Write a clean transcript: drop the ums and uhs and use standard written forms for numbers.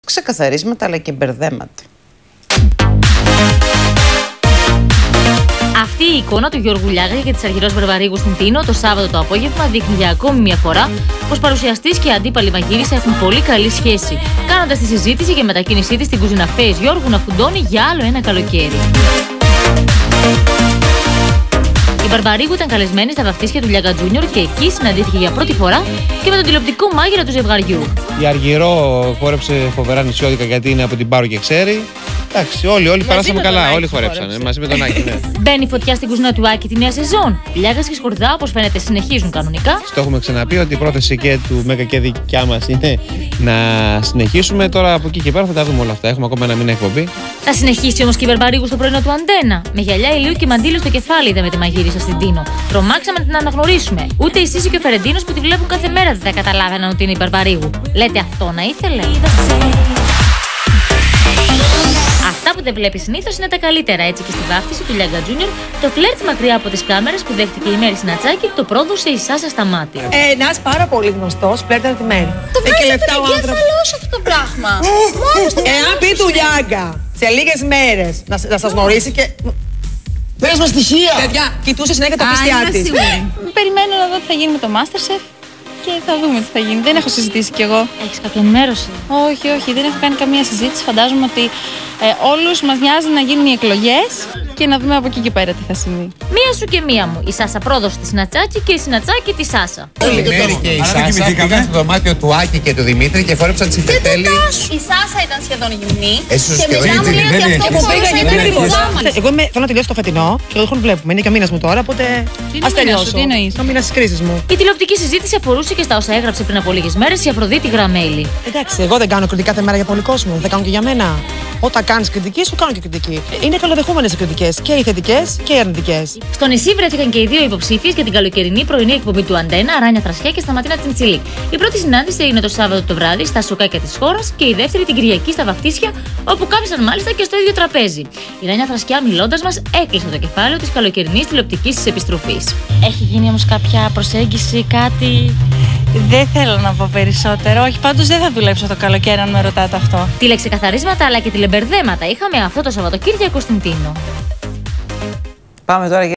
ξεκαθαρίσματα αλλά και μπερδέματα. Αυτή η εικόνα του Γιώργου Λιάγα και της Αργυρός Βαρβαρίγου στην Τίνο το Σάββατο το απόγευμα δείχνει για ακόμη μια φορά πως παρουσιαστής και αντίπαλοι μαγείρισα έχουν πολύ καλή σχέση, κάνοντας τη συζήτηση για μετακίνησή της στην κουζίνα Φέης Γιώργου να φουντώνει για άλλο ένα καλοκαίρι. Η Βαρβαρίγου ήταν καλεσμένη στα βαφτίσια του Λιάγα Τζούνιορ και εκεί συναντήθηκε για πρώτη φορά και με τον τηλεοπτικό μάγειρα του ζευγαριού. Η Αργυρό χόρεψε φοβερά νησιώτικα γιατί είναι από την Πάρο και ξέρει. Εντάξει, όλοι περάσαμε καλά, όλοι χορέψανε. Μαζί με τον Άκη, ναι. Μπαίνει φωτιά στην κουζίνα του Άκη τη νέα σεζόν. Λιάγας και Σκορδά, όπως φαίνεται, συνεχίζουν κανονικά. Το έχουμε ξαναπεί ότι η πρόταση και του Μέγκα και δικιά μας είναι να συνεχίσουμε. Τώρα από εκεί και πέρα θα τα δούμε όλα αυτά. Έχουμε ακόμα ένα μήνα εκπομπή. Θα συνεχίσει όμως και η Βαρβαρίγου στο πρωινό του Αντένα. Με γυαλιά ηλίου και μαντήλο στο κεφάλι είδαμε τη μαγείρισα στην Τίνο. Τρομάξαμε να την αναγνωρίσουμε. Ούτε η Σύση και ο Φερεντίνος που τη βλέπουν κάθε μέρα δεν θα καταλάβαιναν ότι είναι η Βαρβαρίγου. Λέτε αυτό να ήθελε. Αυτά που δεν βλέπει συνήθως είναι τα καλύτερα, έτσι και στη βάφτιση του Λιάγκα Τζούνιορ. Το φλερτ μακριά από τις κάμερες που δέχτηκε η Μέρη Σινατσάκη το πρόδωσε η Σάσα Σταμάτη. Ένας πάρα πολύ γνωστός φλερτ τη Μέρη. Το βγάζει από τον εγκέφαλό σου αυτό το πράγμα. Εάν πει του Λιάγκα σε λίγες μέρες να σας γνωρίσει και. Πες μας στοιχεία! Παιδιά, κοιτούσε συνέχεια τα πιστιά της. Περιμένω να δω τι θα γίνει με το Masterchef και θα δούμε τι θα γίνει. Δεν έχω συζητήσει κι εγώ. Έχεις κάποια ενημέρωση? Όχι, δεν έχω κάνει καμία συζήτηση. Φαντάζομαι ότι όλους μας νοιάζει να γίνουν οι εκλογές και να δούμε από εκεί και πέρα τι θα συμβεί. Μία σου και μία μου. Η Σάσα πρόδωσε τη Σινατσάκη και η Σινατσάκη τη Σάσα. Η Μέρη και η Σάσα πήγαν στο δωμάτιο του Άκη και του Δημήτρη και φόρεψαν τις υπερτέλειες. Η Σάσα ήταν σχεδόν γυμνή. Εσύ Και μετά μου λέει ότι αυτό που πήγα είναι Εγώ θέλω να τελειώσω το φετινό και το έχουν βλέπουμε. Είναι και ο μήνας μου τώρα, οπότε ας τελειώσω. Τι εννοείς? Ο μήνας της κρίσης μου. Η τηλεοπτική συζήτηση αφορούσε και στα όσα έγραψε πριν από λίγες μέρες η Αφροδίτη Γραμμέλη. Εντάξει, εγώ δεν κάνω κριτική κάθε μέρα για πολύ κόσμο. Δεν κάνω και για μένα. Όταν κάνεις κριτική, σου κάνω και κριτική. Είναι καλοδεχούμενες οι κριτικές, και οι θετικές και οι αρνητικές. Στο νησί βρέθηκαν και οι δύο υποψήφιες για την καλοκαιρινή πρωινή εκπομπή του Αντένα, Ράνια Θρασιά και Σταματίνα Τσιντσιλίκ. Η πρώτη συνάντηση έγινε το Σάββατο το βράδυ στα σοκάκια της χώρας και η δεύτερη την Κυριακή στα βαφτίσια, όπου κάθισαν μάλιστα και στο ίδιο τραπέζι. Η Ράνια Θρασιά, μιλώντας μας, έκλεισε το κεφάλαιο της καλοκαιρινής τηλεοπτικής της επιστροφής. Έχει γίνει όμως κάποια προσέγγιση, κάτι? Δεν θέλω να πω περισσότερο. Όχι, πάντως δεν θα δουλέψω το καλοκαίρι αν με ρωτάτε αυτό. Τηλεξεκαθαρίσματα αλλά και τηλεμπερδέματα είχαμε αυτό το Σαββατοκύριακο στην Τίνο. Πάμε τώρα